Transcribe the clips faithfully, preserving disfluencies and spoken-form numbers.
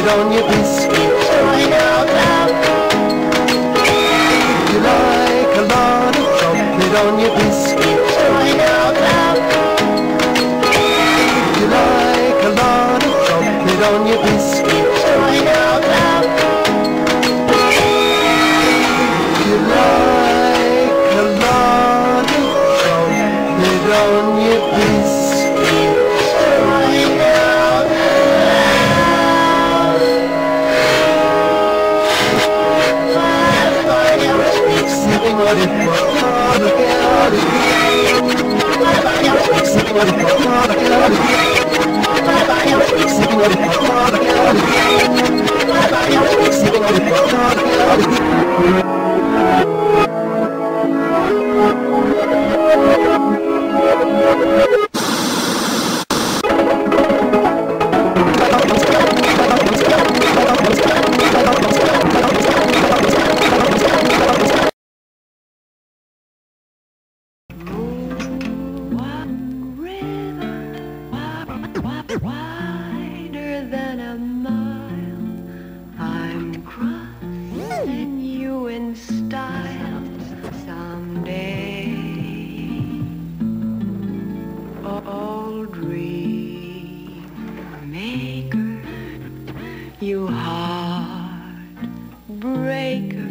on your biscuit. Crying out loud. You like a lot of chocolate on your biscuit. Crying out loud. You like a lot of chocolate on your biscuit. Crying out loud. You like a lot of chocolate on your biscuit. Crying out loud. Sipping on it for all the girls. Sipping on it for all the girls. Sipping on it for all the girls. Sipping on it for all the girls. Wider than a mile, I'm crossing you in style someday. Old dream maker, you heartbreaker,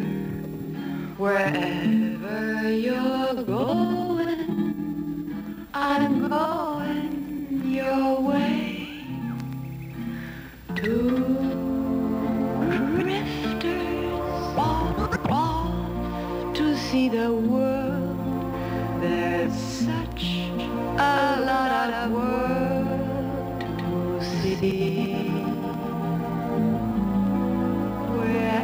wherever you're going, I'm going your way. Two drifters off, off to see the world. There's such a lot of world to see. We're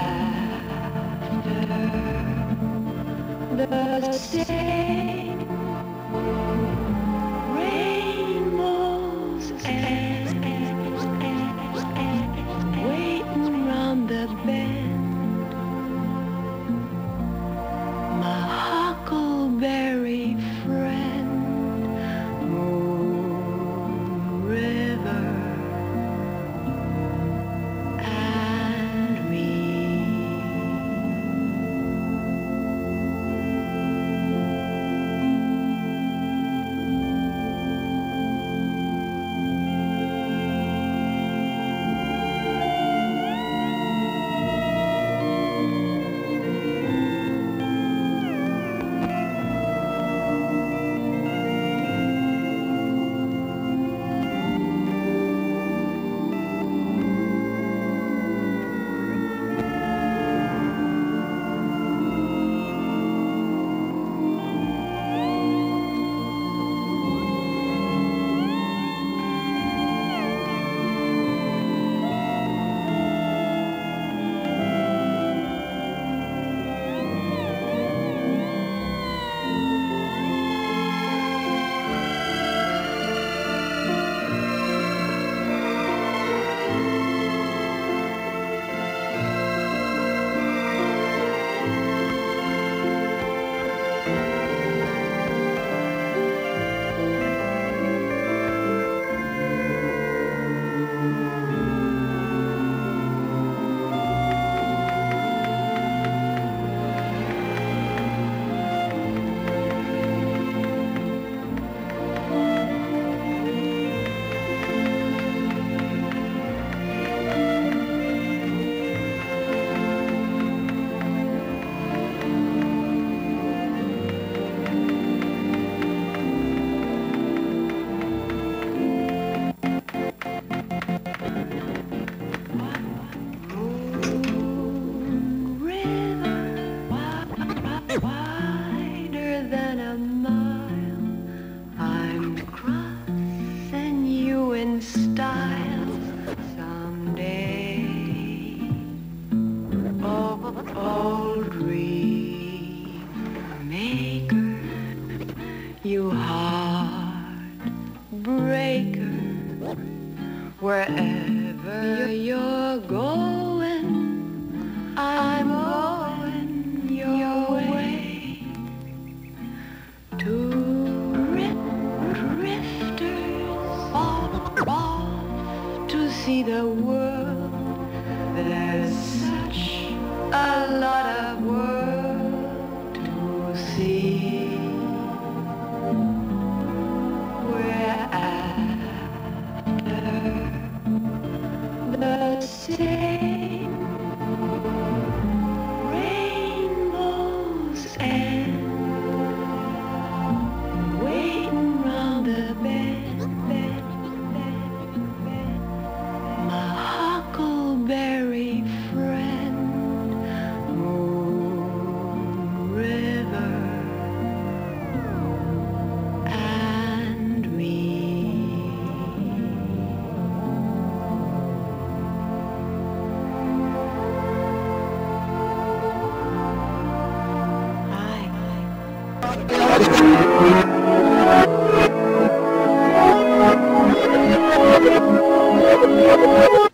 after the same rainbows and waiting round the bend. My huckleberry friend, Moon River, and me. Wider than a mile, I'm crossing you in style someday. Oh, old dream maker, you heartbreaker, wherever you're going, I'm going your way. Two drifters off, off to see the world. There's such a lot of world to see. We're after the same rainbows and waiting round the bend, bend, bend, bend. My huckleberry friend, moon, river, and me. I